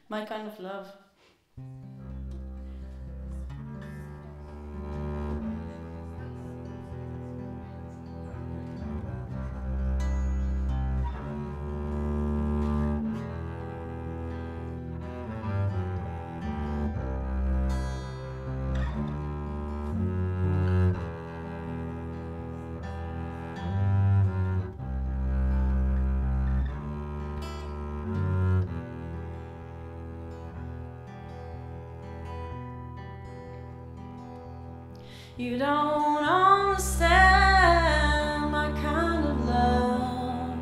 My kind of love. You don't understand my kind of love.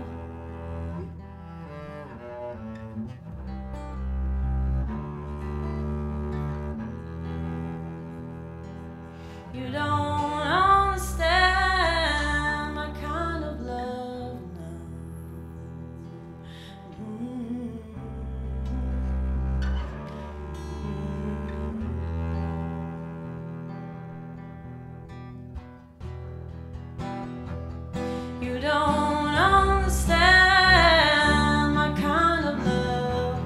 You don't understand my kind of love, no. You don't understand my kind of love.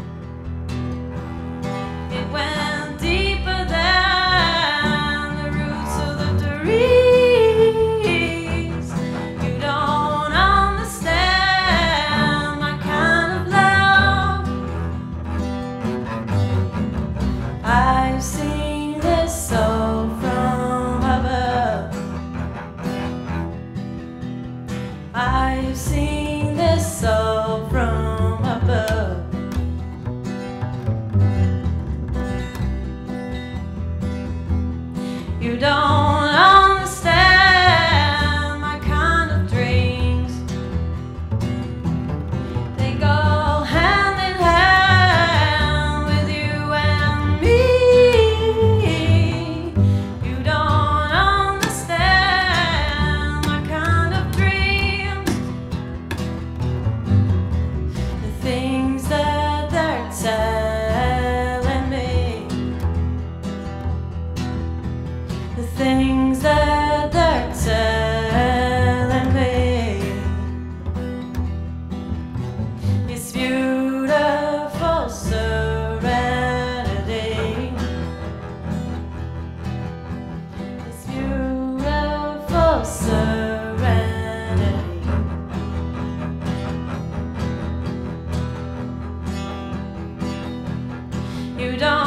It went deeper than the roots of the trees. You don't understand my kind of love. I've seen this soul from above. I've seen this soul from above. You don't understand my kind of dreams. They go hand in hand with you and me. You don't understand my kind of dreams. The things that they're telling me, the things that they're telling me. It's beautiful serenity. It's beautiful serenity. You don't